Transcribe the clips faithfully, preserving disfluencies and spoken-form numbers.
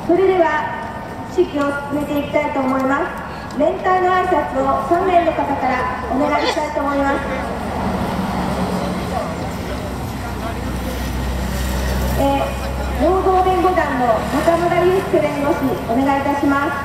それでは式を進めていきたいと思います。連帯の挨拶をさん名の方からお願いしたいと思います。えー、労働弁護団の中村祐介弁護士、お願いいたします。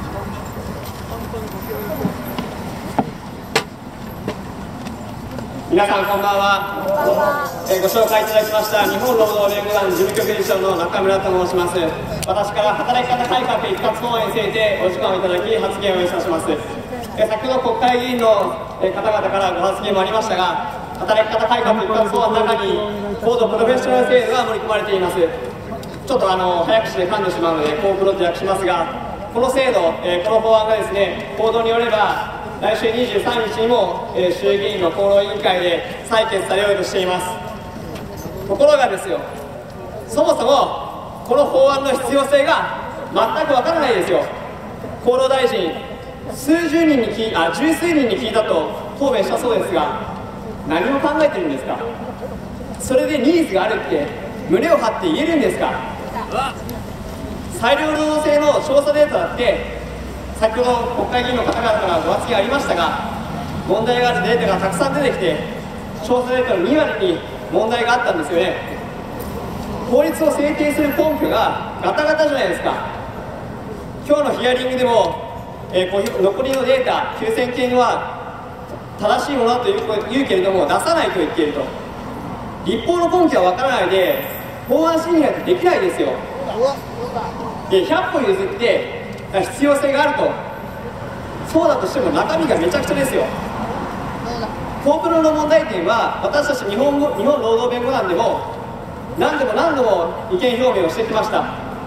皆さんこんばんは。えー、ご紹介いただきました日本労働弁護団事務局理事長の中村と申します。私から働き方改革一括法案についてお時間をいただき発言をいたします。えー、先ほど国会議員の方々からご発言もありましたが、働き方改革一括法案の中に高度プロフェッショナル制度が盛り込まれています。ちょっとあの早口で噛んでしまうので高プロと訳しますが、この制度、えー、この法案がですね、報道によれば来週にじゅうさんにちにも、えー、衆議院の厚労委員会で採決されようとしています。ところがですよ、そもそもこの法案の必要性が全くわからないですよ。厚労大臣、数十人に聞いあ十数人に聞いたと答弁したそうですが、何を考えてるんですか。それでニーズがあるって胸を張って言えるんですか。裁量労働制の調査データだって先ほど国会議員の方々からご発言ありましたが、問題があるデータがたくさん出てきて、調査データのにわりに問題があったんですよね。法律を制定する根拠がガタガタじゃないですか。今日のヒアリングでも、えー、こう残りのデータきゅうせんけんは正しいものだと言うけれども出さないと言っていると。立法の根拠は分からないで法案審議なんてできないですよ。でひゃっぽ譲って必要性があると、そうだとしても中身がめちゃくちゃですよ。高プロの問題点は私たち日本日本労働弁護団でも何度も何度も意見表明をしてきました。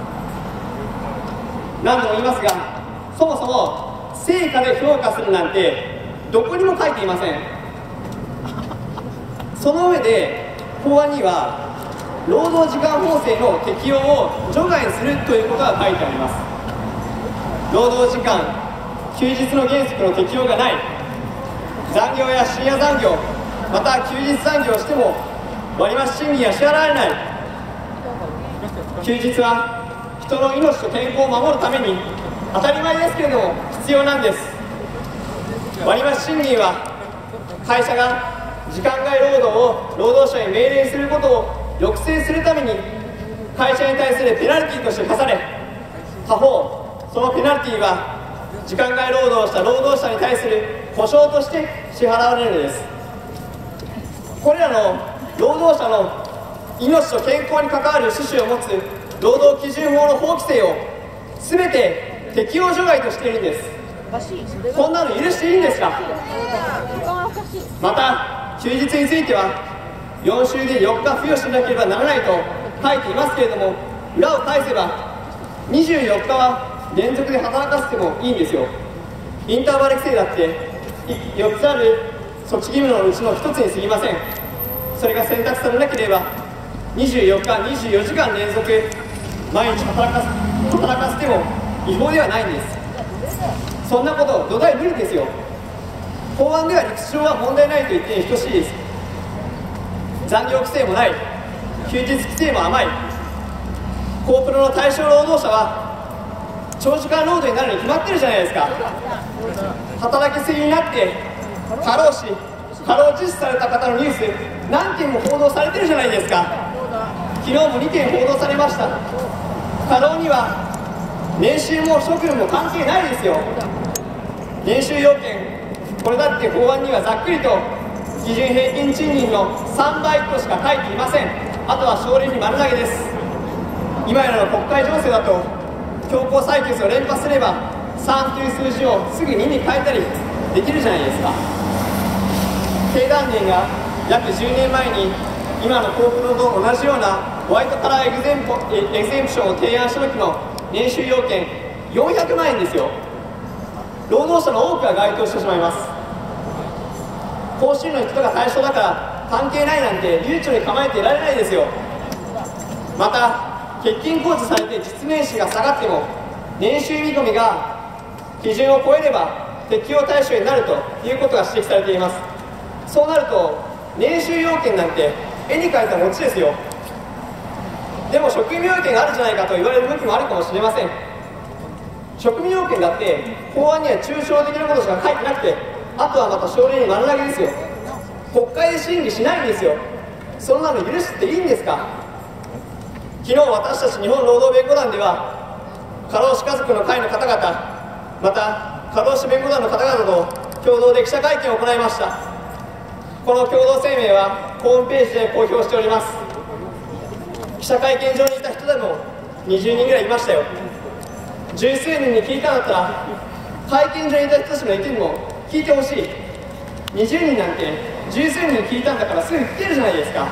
何度も言いますが、そもそも成果で評価するなんてどこにも書いていません。その上で法案には労働時間法制の適用を除外するということが書いてあります。労働時間、休日の原則の適用がない、残業や深夜残業、また休日残業をしても割増賃金は支払われない。休日は人の命と健康を守るために当たり前ですけれども必要なんです。割増賃金は会社が時間外労働を労働者に命令することを抑制するために会社に対するペナルティとして課され、他方そのペナルティは時間外労働をした労働者に対する補償として支払われるのです。これらの労働者の命と健康に関わる趣旨を持つ労働基準法の法規制を全て適用除外としているんです。こんなの許していいんですか。また休日についてはよんしゅうでよっか付与しなければならないと書いていますけれども、裏を返せばにじゅうよっかは連続で働かせてもいいんですよ。インターバル規制だってよっつある措置義務のうちのひとつに過ぎません。それが選択されなければにじゅうよっかにじゅうよじかん連続毎日働かせ、働かせても違法ではないんです。そんなこと土台無理ですよ。法案では理屈上は問題ないと言って等しいです。残業規制もない、休日規制も甘い。高プロの対象労働者は長時間労働になるに決まってるじゃないですか。働きすぎになって過労死、過労実施された方のニュース何件も報道されてるじゃないですか。昨日もにけん報道されました。過労には年収も職務も関係ないですよ。年収要件、これだって法案にはざっくりと基準平均賃金のさんばいとしか書いていません。あとは省令に丸投げです。今やの国会情勢だと強行採決を連発すればさんという数字をすぐにに変えたりできるじゃないですか。経団連が約じゅうねんまえに今の高プロと同じようなホワイトカラーエグゼンポエグゼンプションを提案した時の年収要件よんひゃくまんえんですよ。労働者の多くが該当してしまいます。高収入の人が対象だから関係ないなんて悠長に構えていられないですよ。また欠勤控除されて実年収が下がっても年収見込みが基準を超えれば適用対象になるということが指摘されています。そうなると年収要件なんて絵に描いた餅ですよ。 でも職務要件があるじゃないかと言われる向きもあるかもしれません。職務要件だって法案には抽象的なことしか書いてなくて、あとはまた省令に丸投げですよ。国会で審議しないんですよ。そんなの許していいんですか。昨日私たち日本労働弁護団では、過労死家族の会の方々、また過労死弁護団の方々と共同で記者会見を行いました。この共同声明はホームページで公表しております。記者会見場にいた人でもにじゅうにんぐらいいましたよ。十数人に聞いたんだったら、会見場にいた人たちの意見も聞いてほしい。にじゅうにんなんて十数人に聞いたんだからすぐ聞けるじゃないですか。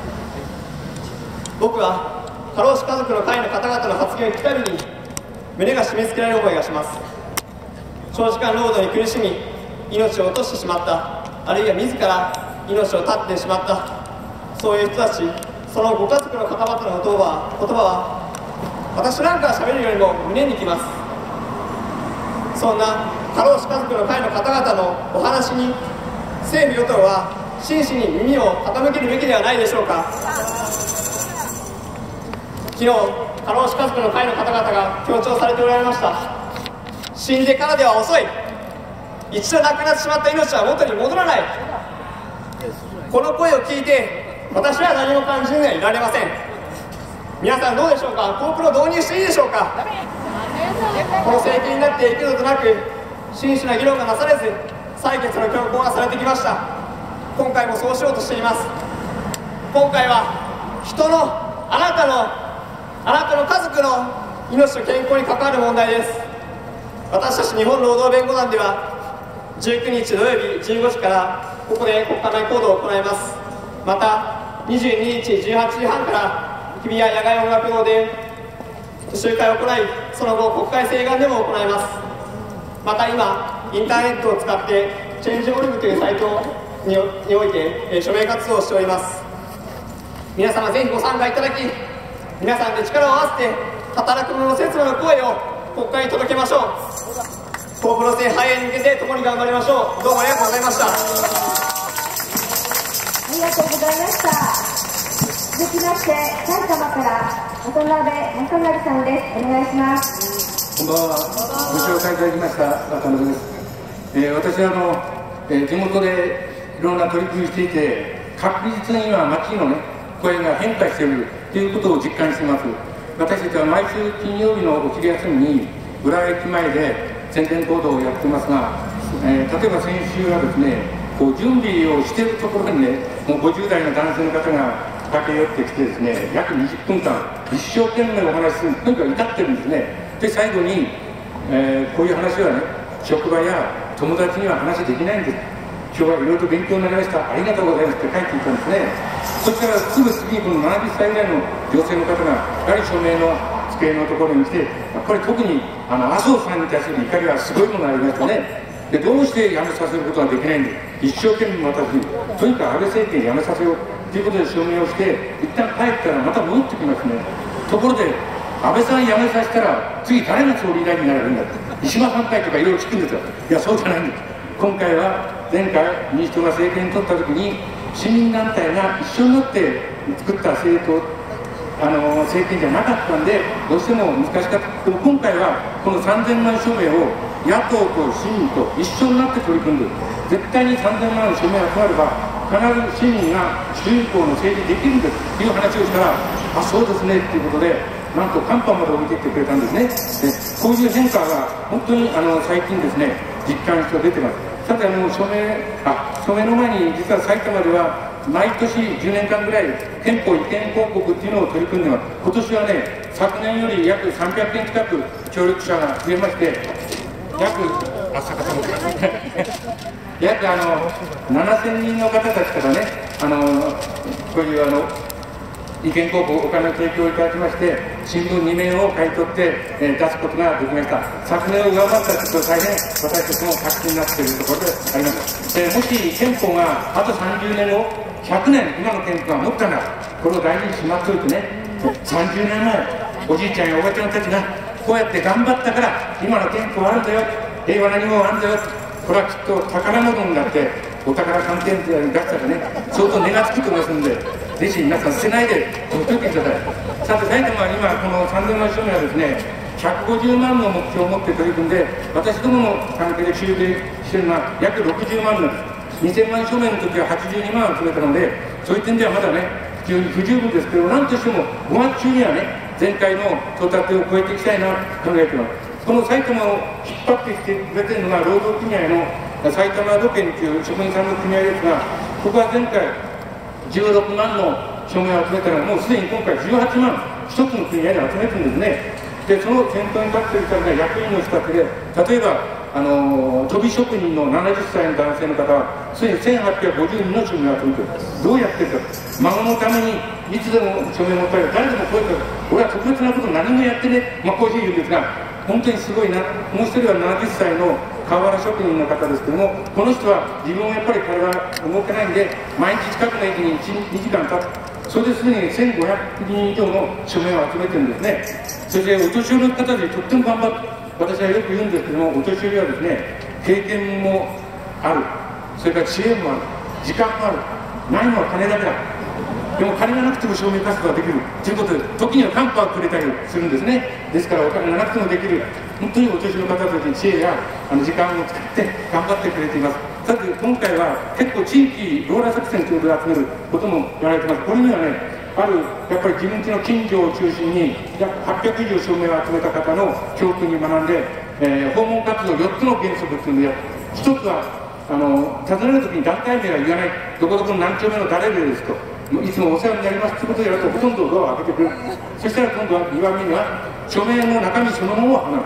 僕は過労死家族の会の方々の発言を聞くたびに胸が締め付けられる思いがします。長時間労働に苦しみ命を落としてしまった、あるいは自ら命を絶ってしまった、そういう人たち、そのご家族の方々の言葉言葉は私なんかがしゃべるよりも胸にきます。そんな過労死家族の会の方々のお話に政府与党は真摯に耳を傾けるべきではないでしょうか。昨日、過労死家族の会の方々が強調されておられました。死んでからでは遅い。一度亡くなってしまった命は元に戻らない。この声を聞いて私は何も感じずにはいられません。皆さんどうでしょうか。コープロ導入していいでしょうか。この政権になって幾度となく真摯な議論がなされず採決の強行がされてきました。今回もそうしようとしています。今回は人の、あなたのあなたの家族の命と健康に関わる問題です。私たち日本労働弁護団ではじゅうくにち土曜日じゅうごじからここで国家内講堂を行います。またにじゅうににちじゅうはちじはんから日比谷野外音楽堂で集会を行い、その後国会請願でも行います。また今インターネットを使ってチェンジオルグというサイトにおいて、えー、署名活動をしております。皆様ぜひご参加いただき、皆さんで力を合わせて働く者の切羽の声を国会に届けましょう。コープロ制繁栄に向けて共に頑張りましょう。どうもありがとうございました。 ありがとうございました。続きまして埼玉から渡辺正成さんです。お願いします。 こんばんは。ご紹介いただきました渡辺です。えー、私はあの、えー、地元でいろんな取り組みしていて、確実に今街のね声が変化しているということを実感しています。私たちは毎週金曜日のお昼休みに浦和駅前で宣伝行動をやってますが、えー、例えば先週はですね、こう準備をしているところにね、もうごじゅう代の男性の方が駆け寄ってきてですね、約にじゅっぷんかん一生懸命お話しする、とにかく至ってるんですね。で最後に、えー、こういう話はね、職場や友達には話できないんです。今日はいろいろと勉強になりました、ありがとうございますって書いていたんですね。そしたらすぐ次にこのななじゅっさいぐらいの女性の方がやはり署名の机のところに来て、やっぱり特にあの麻生さんに対する怒りはすごいものがありましたね。でどうして辞めさせることができないんで、一生懸命私にとにかく安倍政権辞めさせようということで署名をして、一旦帰ったらまた戻ってきますね。ところで安倍さん辞めさせたら次誰が総理大臣になれるんだって、石破さんかいとかいろいろ聞くんですよ。いやそうじゃないんです。今回は前回民主党が政権に取った時に市民団体が一緒になって作った政党あの政権じゃなかったんで、どうしても難しかった。でも今回はこのさんぜんまん署名を野党と市民と一緒になって取り組んで、絶対にさんぜんまんの署名が集まれば必ず市民が主人公の政治できるんですという話をしたら、あそうですねっていうことで、なんとカンパまで置いてきてくれたんですね。でこういう変化が本当にあの最近ですね、実感して出てます。さてあの署名あ署名の前に、実は埼玉では毎年じゅうねんかんぐらい憲法移転広告っていうのを取り組んでます。今年はね、昨年より約さんびゃくけん近く協力者が増えまして、約あ逆さま約あのななせんにんの方たちからね、あのこういうあの意見広告お金を提供いただきまして、新聞にめんを買い取って、えー、出すことができました。昨年を上回ったところ大変私たちも活気になっているところであります。でもし憲法があとさんじゅうねんごひゃくねん今の憲法が持ったら、これを大事にしまっておいてね、さんじゅうねんまえおじいちゃんやおばちゃんたちがこうやって頑張ったから今の憲法あるんだよ、平和な日本あるんだよ、これはきっと宝物になってお宝鑑定に出したらね、相当値がつくと思いますんで、 弟子皆さん捨てないで取っておいてください。さて埼玉は今このさんぜんまん署名はですねひゃくごじゅうまんの目標を持って取り組んで、私どもの関係で集計しているのは約ろくじゅうまんなんです。にせんまん署名の時ははちじゅうにまん集めたので、そういう点ではまだね非常に不十分ですけど、何としてもごがつ中にはね前回の到達を超えていきたいなと考えています。この埼玉を引っ張ってきてくれているのが労働組合の埼玉土建という職員さんの組合ですが、ここは前回じゅうろくまんの署名を集めたのがもうすでに今回じゅうはちまん一つの組合で集めてるんですね。でその先頭に立っている人が役員の人たちで、例えばあの飛び職人のななじゅっさいの男性の方はすでにせんはっぴゃくごじゅうにんの署名を集めている。どうやってるか、孫のためにいつでも署名を持ったら誰でも声かける、俺は特別なこと何もやってね、まあ、こういうふうに言うんですが、本当にすごいな。もう一人はななじゅっさいの河原職人の方ですけども、この人は自分はやっぱり体が動けないんで毎日近くの駅にいち、にじかん経つ、それですでにせんごひゃくにん以上の署名を集めてるんですね。そしてお年寄りの方でとっても頑張って、私はよく言うんですけども、お年寄りはですね経験もある、それから知恵もある、時間もある、ないのは金だけだ。でも金がなくても証明活動ができるということで、時にはカンパをくれたりするんですね。ですからお金がなくてもできる、本当にお年寄りの方たちに知恵やあの時間を使って頑張ってくれています。さて今回は結構地域ローラー作戦ということで集めることもやられています。これにはねあるやっぱり自分家の近所を中心に約はっぴゃく以上署名を集めた方の教訓に学んで、えー、訪問活動よっつの原則というので、一つはあの尋ねるときに団体名は言わない、どこどこの何丁目の誰々ですと、いつもお世話になりますということをやるとほとんどドアを開けてくれる。そしたら今度はにばんめには署名の中身そのものを話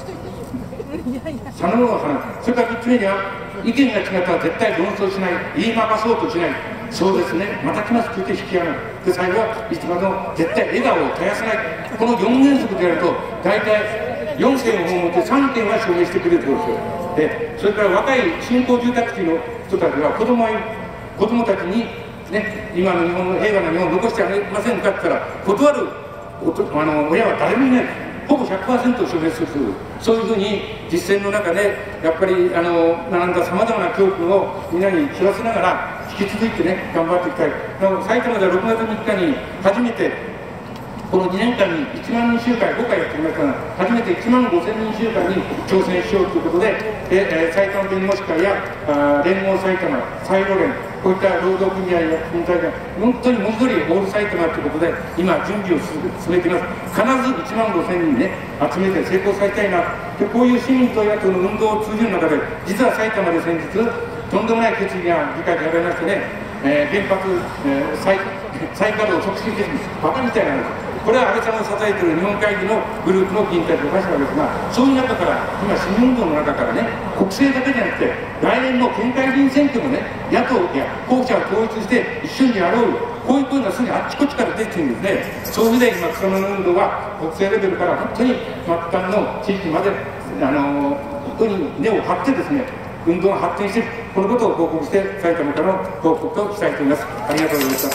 す、そのものを話す。それからみっつめには意見が違ったら絶対論争しない、言いまかそうとしない、そうですねまた来ますと言って引き上げる。で最後はいつまでも絶対笑顔を絶やさない、このよん原則でやると大体よんけんを訪問ってさんけんは証明してくれるということですよ。でそれから若い新興住宅地の人たちは子供はい子供たちにね、今の日本の平和な日本を残してあげませんかって言ったら断るおとあの親は誰もいない、ほぼ ひゃくパーセント を証明する、そういうふうに実践の中でやっぱりあの学んださまざまな教訓をみんなに知らせながら引き続いてね頑張っていきたい。埼玉ではろくがつみっかに初めてこのにねんかんにいちまんにん集会ごかいやってきましたが、初めていちまんごせんにん集会に挑戦しようということで、えー、埼玉弁護士会やあ連合埼玉、サイロ連、こういった労働組合や組体が本当に文字通りオール埼玉ということで今準備を進めています。必ずいちまんごせんにんね集めて成功させたいな。でこういう市民と野党の運動を通じる中で、実は埼玉で先日とんでもない決議が議会でやられましてね、えー、原発、えー、再再稼働促進決議、バカみたいなんです。これは安倍さんを支えている日本会議のグループの議員たちを出したわけですが、そういう中から今市民運動の中からね国政だけじゃなくて来年の県会議員選挙もね野党や候補者を統一して一緒にやろうよ、こういう声がすでにあっちこっちから出てるんですね。そういう意味で今草の根運動は国政レベルから本当に末端の地域まであの本当に根を張ってですね運動が発展している、このことを報告して埼玉からの報告としたいと思います。ありがとうございました。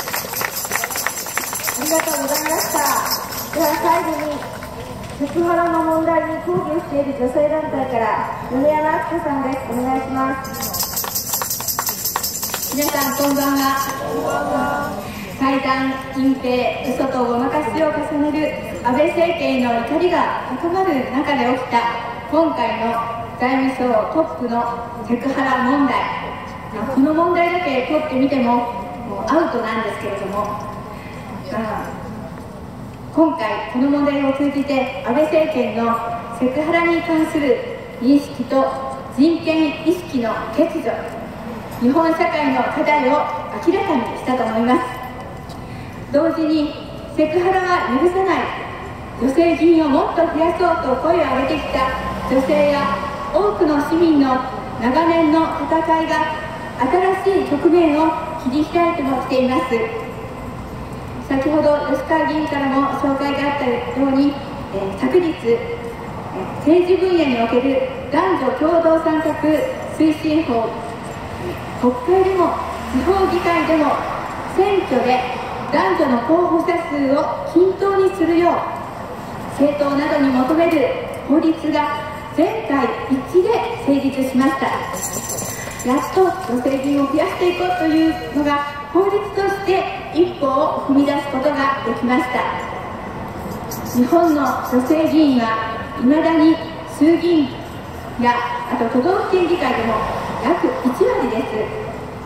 ありがとうございました。では最後にセクハラの問題に抗議をしている女性団体から米山明子さんです。お願いします。 皆さんこんばんは。怪談、隠蔽、嘘とごまかしを重ねる安倍政権の怒りが高まる中で起きた今回の財務省トップのセクハラ問題、この問題だけ取ってみてももうアウトなんですけれども、今回この問題を通じて安倍政権のセクハラに関する認識と人権意識の欠如、日本社会の課題を明らかにしたと思います。同時にセクハラは許さない、女性議員をもっと増やそうと声を上げてきた女性や多くの市民の長年の戦いが新しい局面を切り開いてもきています。先ほど吉川議員からも紹介があったように、えー、昨日、えー、政治分野における男女共同参画推進法、国会でも地方議会でも選挙で男女の候補者数を均等にするよう政党などに求める法律が全会一致で成立しました。やっと女性議員を増やしていこうというのが法律として一歩を踏み出すことができました。日本の女性議員はいまだに衆議院やあと都道府県議会でも約いちわりです。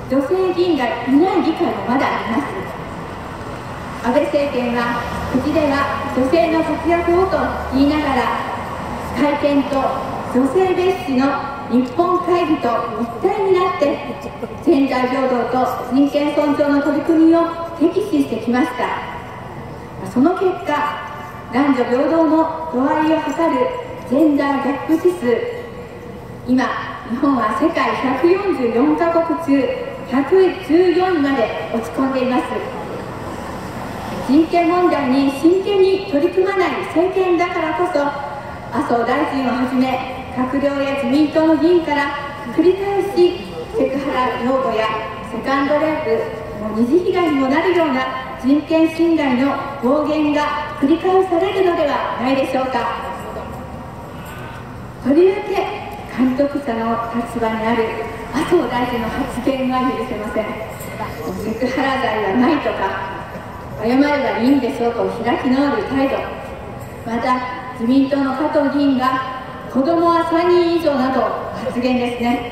女性議員がいない議会もまだあります。安倍政権は口では女性の活躍をと言いながら、会見と女性蔑視の日本会議と一体になってジェンダー平等と人権尊重の取り組みを敵視してきました。その結果、男女平等の度合いを測るジェンダーギャップ指数、今日本は世界ひゃくよんじゅうよんカ国中ひゃくじゅうよんいまで落ち込んでいます。人権問題に真剣に取り組まない政権だからこそ、麻生大臣をはじめ閣僚や自民党の議員から繰り返しセクハラ擁護やセカンドレイプ、もう二次被害にもなるような人権侵害の暴言が繰り返されるのではないでしょうか。とりわけ監督者の立場にある麻生大臣の発言は許せません。セクハラ罪はないとか、謝ればいいんでしょうと開き直る態度、また自民党の加藤議員が子供はさんにん以上など発言ですね。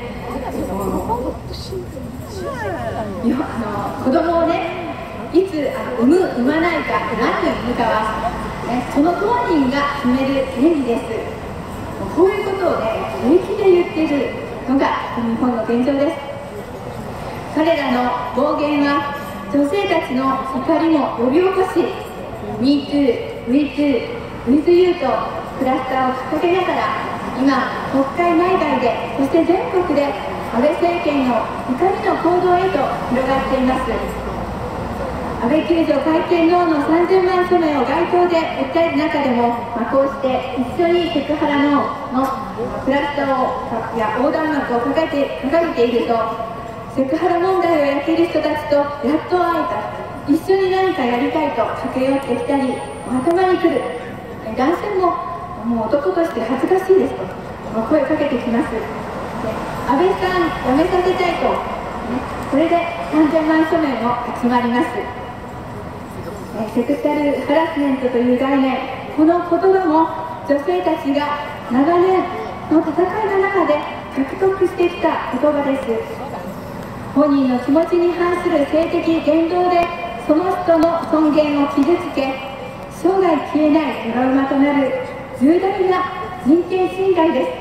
あの子供をね、いつあの産む産まないか何人産むかは、ね、その当人が決める権利です。こういうことをね、平気で言っているのが日本の現状です。彼らの暴言は女性たちの怒りも呼び起こし、 ミートゥー、ウィートゥー、ウィズユーとクラスターを掲げながら、今国会内外で、そして全国で安倍政権の怒りの行動へと広がっています。安倍救助会見ノーのさんぜんまん署名を街頭で訴える中でも、まあ、こうして一緒にセクハラノーのクラスターをや横断幕を掲げて掲げていると、セクハラ問題をやっている人たちとやっと会えた、一緒に何かやりたいと駆け寄ってきたり、頭に来る、男性ももう男として恥ずかしいですと声をかけてきます。安倍さん辞めさせたいと、これでさんぜんまん署名も集まります。セクシャルハラスメントという概念、この言葉も女性たちが長年の戦いの中で獲得してきた言葉です。本人の気持ちに反する性的言動でその人の尊厳を傷つけ、生涯消えないトラウマとなる重大な人権侵害です。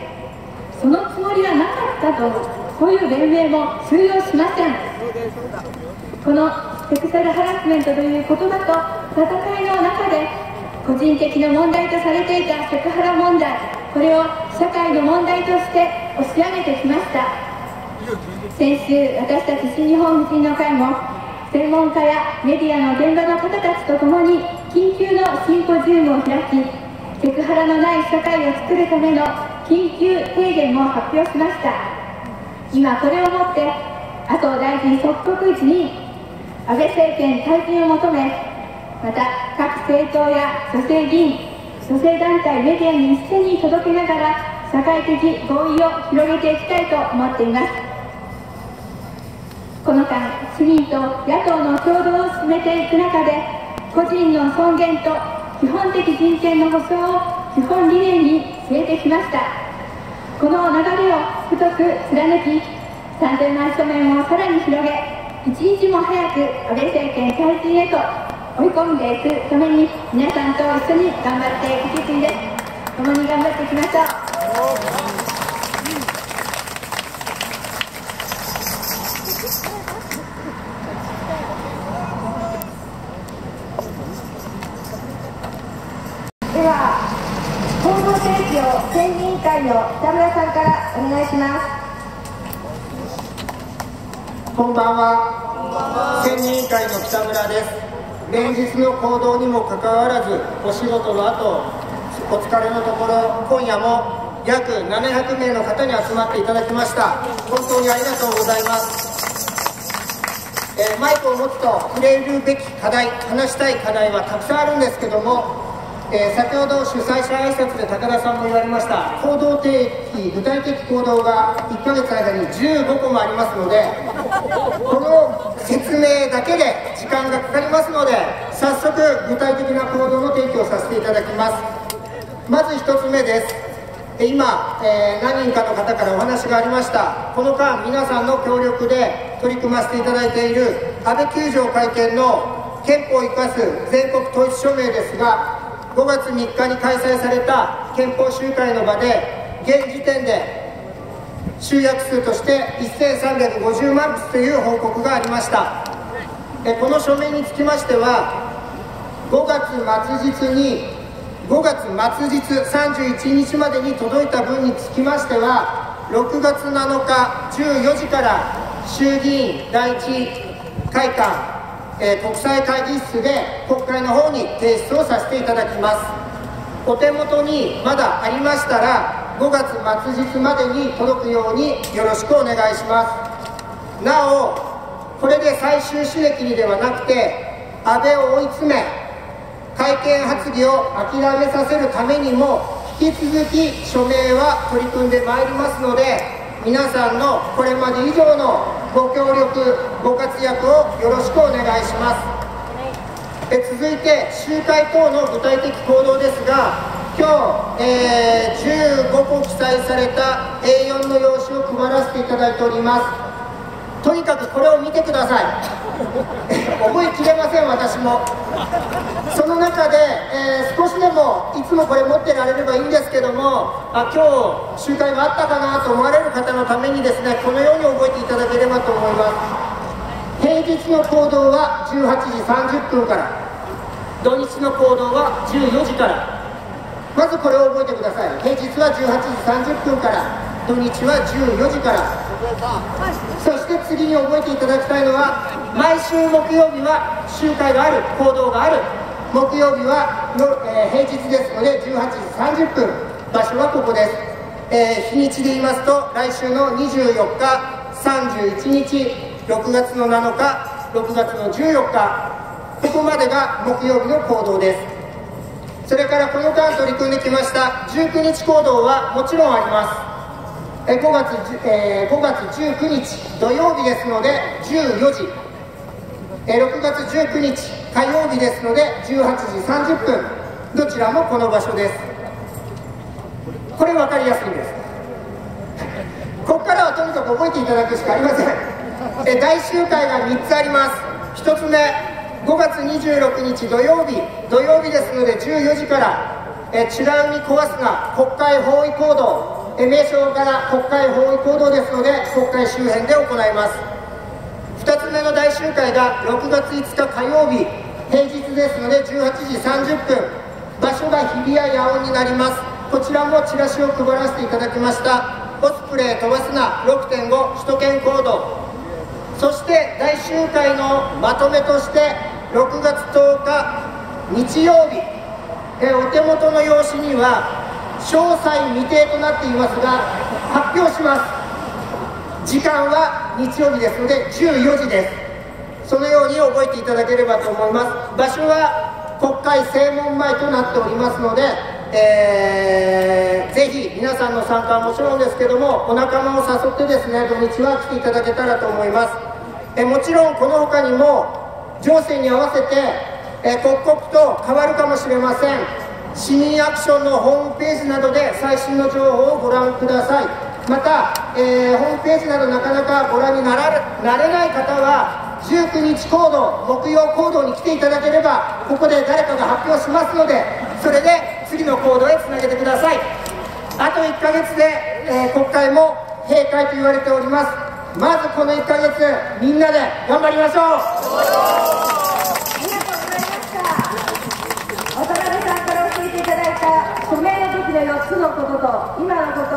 そのつもりはなかったと、こういう弁明も通用しません。このセクシャルハラスメントという言葉と戦いの中で、個人的な問題とされていたセクハラ問題、これを社会の問題として押し上げてきました。先週、私たち新日本婦人の会も専門家やメディアの現場の方たちと共に緊急のシンポジウムを開き、セクハラのない社会を作るための緊急提言も発表しました。今これをもって麻生大臣即刻辞任、安倍政権退陣を求め、また各政党や女性議員、女性団体、メディアに一斉に届けながら社会的合意を広げていきたいと思っています。この間、市民と野党の共同を進めていく中で、個人の尊厳と基本的人権の保障を基本理念に据えてきました。この流れを太く貫き、さんぜんまん署名をさらに広げ、一日も早く安倍政権退陣へと追い込んでいくために、皆さんと一緒に頑張っていく決意です。共に頑張っていきましょう。 では、報道提供選議委員会の北村さんからお願いします。 こんばんは。選議委員会の北村です。連日の行動にもかかわらず、お仕事の後、お疲れのところ、今夜も約ななひゃくめいの方に集まっていただきました。本当にありがとうございます。えー、マイクを持つと触れるべき課題、話したい課題はたくさんあるんですけども、えー、先ほど主催者挨拶で高田さんも言われました、行動提起、具体的行動がいっかげつの間にじゅうごこもありますので、 この説明だけで時間がかかりますので、早速具体的な行動の提供させていただきます。まずひとつめです。今、えー、何人かの方からお話がありました。この間皆さんの協力で取り組ませていただいている安倍きゅう条会見の憲法を生かす全国統一署名ですが、ごがつみっかに開催された憲法集会の場で現時点で集約数としてせんさんびゃくごじゅうまんぶつという報告がありました。えこの署名につきましては、ごがつ末日にごがつ末日さんじゅういちにちまでに届いた分につきましては、ろくがつなのかじゅうよじから衆議院第一会館、えー、国際会議室で国会の方に提出をさせていただきます。お手元にまだありましたら、ごがつ末日までに届くようによろしくお願いします。なお、これで最終締め切りではなくて、安倍を追い詰め改憲発議を諦めさせるためにも引き続き署名は取り組んでまいりますので、皆さんのこれまで以上のご協力ご活躍をよろしくお願いします。え続いて集会等の具体的行動ですが、今日、えー、じゅうごこ記載された エーよん の用紙を配らせていただいております。とにかくこれを見てください。覚えきれません、私も。その中で、えー、少しでもいつもこれ持ってられればいいんですけども、あ今日集会があったかなと思われる方のためにですね、このように覚えていただければと思います。平日の行動はじゅうはちじさんじゅっぷんから、土日の行動はじゅうよじから。まずこれを覚えてください。平日はじゅうはちじさんじゅっぷんから、土日はじゅうよじから。そして次に覚えていただきたいのは、毎週木曜日は集会がある、行動がある。木曜日はの、えー、平日ですのでじゅうはちじさんじゅっぷん、場所はここです。えー、日にちで言いますと、来週のにじゅうよっか、さんじゅういちにち、ろくがつのなのか、ろくがつのじゅうよっか、ここまでが木曜日の行動です。それからこの間取り組んできましたじゅうくにち行動はもちろんあります。ごがつ、えー、ごがつじゅうくにち土曜日ですのでじゅうよじ、えー、ろくがつじゅうくにち火曜日ですのでじゅうはちじさんじゅっぷん、どちらもこの場所です。これ分かりやすいんです。ここからはとにかく覚えていただくしかありません。えー、大集会がみっつあります。ひとつめ、ごがつにじゅうろくにち土曜日、土曜日ですのでじゅうよじから、え美ら海壊すな国会包囲行動、え名称から国会包囲行動ですので国会周辺で行います。ふたつめの大集会がろくがついつか火曜日、平日ですのでじゅうはちじさんじゅっぷん、場所が日比谷野音になります。こちらもチラシを配らせていただきました。オスプレイ飛ばすな ろくてんご 首都圏行動、そして大集会のまとめとしてろくがつとおか日曜日、えお手元の用紙には詳細未定となっていますが発表します。時間は日曜日ですのでじゅうよじです。そのように覚えていただければと思います。場所は国会正門前となっておりますので、えー、ぜひ皆さんの参加はもちろんですけども、お仲間を誘ってですね、土日は来ていただけたらと思います。えもちろんこの他にも情勢に合わせて、え刻々と変わるかもしれません。市民アクションのホームページなどで最新の情報をご覧ください。また、えー、ホームページなどなかなかご覧になられ、なれない方はじゅうくにち行動、木曜行動に来ていただければここで誰かが発表しますので、それで次の行動へつなげてください。あといっかげつで、えー、国会も閉会と言われております。まずこのいっかげつみんなで頑張りましょう。 ありがとうございました。渡辺さんから教えていただいた署名の時のよっつのことと今のこと、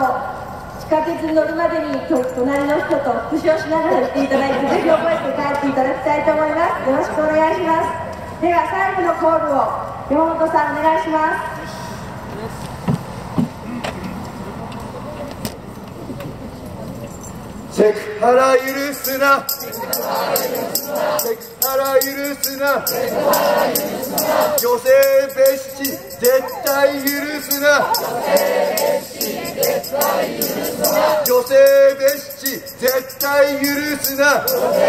地下鉄に乗るまでに隣の人と復習をしながら言っていただいて、ぜひ覚えて帰っていただきたいと思います。よろしくお願いします。では最後のコールを山本さんお願いします。 セクハラ許すな、セクハラ許すな、女性蔑視絶対許すな、女性蔑視絶対対許すな。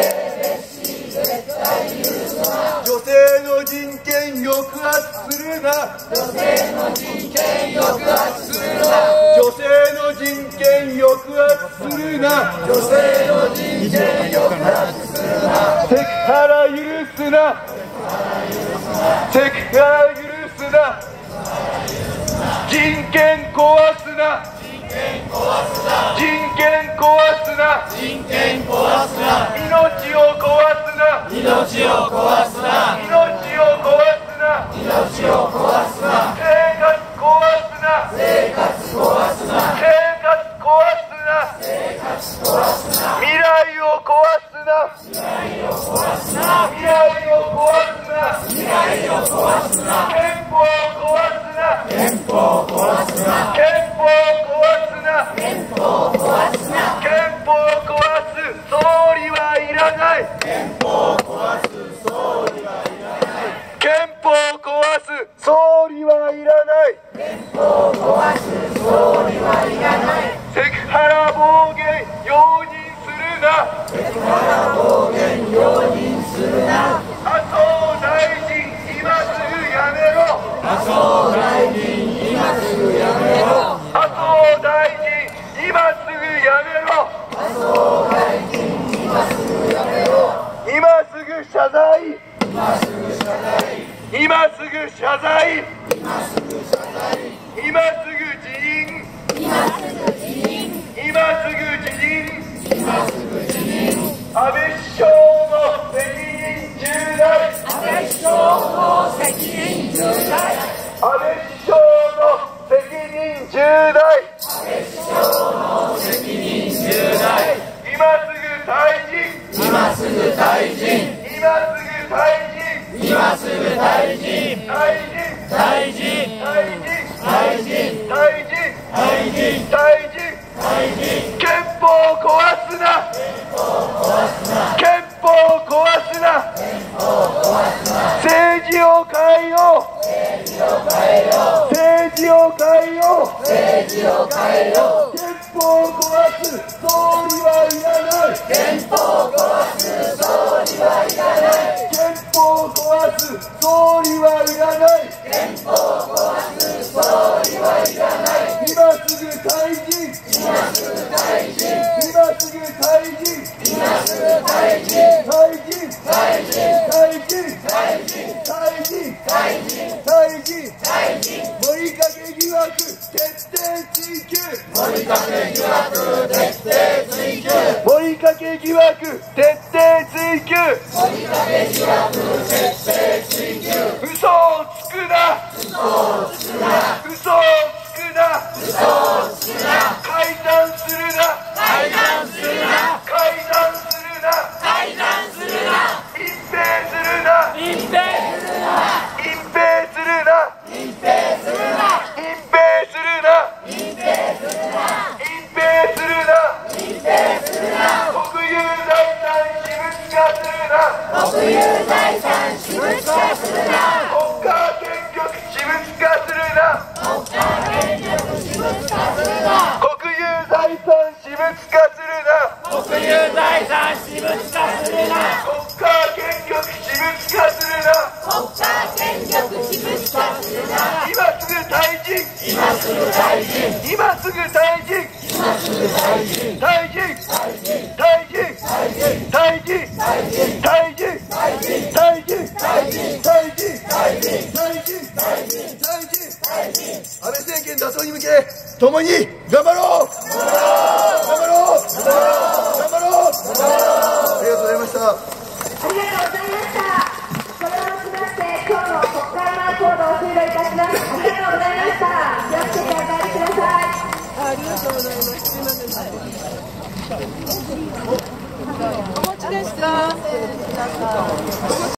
女性の人権抑圧するな。女性の人権抑圧するな。女性の人権抑圧するな。女性の人権抑圧するな。セクハラ許すな。セクハラ許すな。人権壊すな。人権壊すな。人権壊すな。人権壊すな。命を壊すな。命を壊すな。命を壊すな。命を壊すな。生活壊すな。生活壊すな。生活壊すな。生活壊すな。未来を壊すな。未来を壊すな。未来を壊すな。未来を壊すな。憲法を壊すな。憲法を壊すな。憲法を壊すな。憲法を壊すな。憲法を壊す総理はいらない。憲法を壊す総理はいらない。憲法を壊す総理はいらない。憲法を壊す総理はいらない。セクハラ暴言容認するな。セクハラ暴言容認するな。麻生大臣今すぐやめろ。麻生大臣今すぐやめろ。麻生大臣今すぐやめろ。麻生大臣今すぐやめろ。今すぐ謝罪。今すぐ謝罪。今すぐ謝罪。今すぐ謝罪。今すぐ辞任。今すぐ辞任。今すぐ辞任。今すぐ辞任。安倍首相の責任重大。安倍首相の責任重大。安倍首相の責任重大。安倍首相の責任重大。今すぐ退陣。今すぐ退陣。今すぐ退陣。今すぐ退陣。退陣。退陣。退陣。退陣。退陣。退陣。退陣。退陣。憲法を壊すな。憲法を壊すな。憲法を壊すな。憲法を壊すな。政治を変えよう。政治を変えよう。政治を変えよう。政治を変えよう。憲法を壊す総理はいらない。憲法を壊す総理はいらない。憲法を壊す総理はいらない。憲法を壊す総理はいらない。今すぐ退陣。今すぐ退陣。今すぐ退陣。今すぐ退陣。退陣。退陣。退陣。退陣。退陣。退陣。退陣。退陣。森掛疑惑徹底追及。森掛疑惑徹底追及。森掛疑惑徹底追及。森掛疑惑徹底追及。嘘をつくな。嘘をつくな。嘘をつくな。嘘をつくな。改ざんするな。改ざんするな。改ざんするな。改ざんするな。隠蔽するな。隠蔽するな。隠蔽するな。隠蔽するな。隠蔽するな。隠蔽するな。隠蔽するな。隠蔽するな。国有財産私物化するな。国有財産私物化するな。国家権力私物化するな。国家権力私物化するな。国有財産私物化するな。国有財産私物化するな。国家権力私物化するな。国家権力私物化するな。今すぐ退陣。今すぐ退陣。今すぐ退陣。今すぐ退陣。退陣。退陣。退陣。退陣。退陣。退陣。退陣。退陣。退陣。退陣。退陣。退陣。退陣。退陣。退陣。安倍政権打倒に向け共に頑張ろう。頑張ろう。頑張ろう。頑張ろう。ありがとうございました。 ありがとうございました。それをもちまして今日の国会前行動を終了いたします。ありがとうございました。気をつけてお帰りください。 ありがとうございます。すみません。お持ちですか？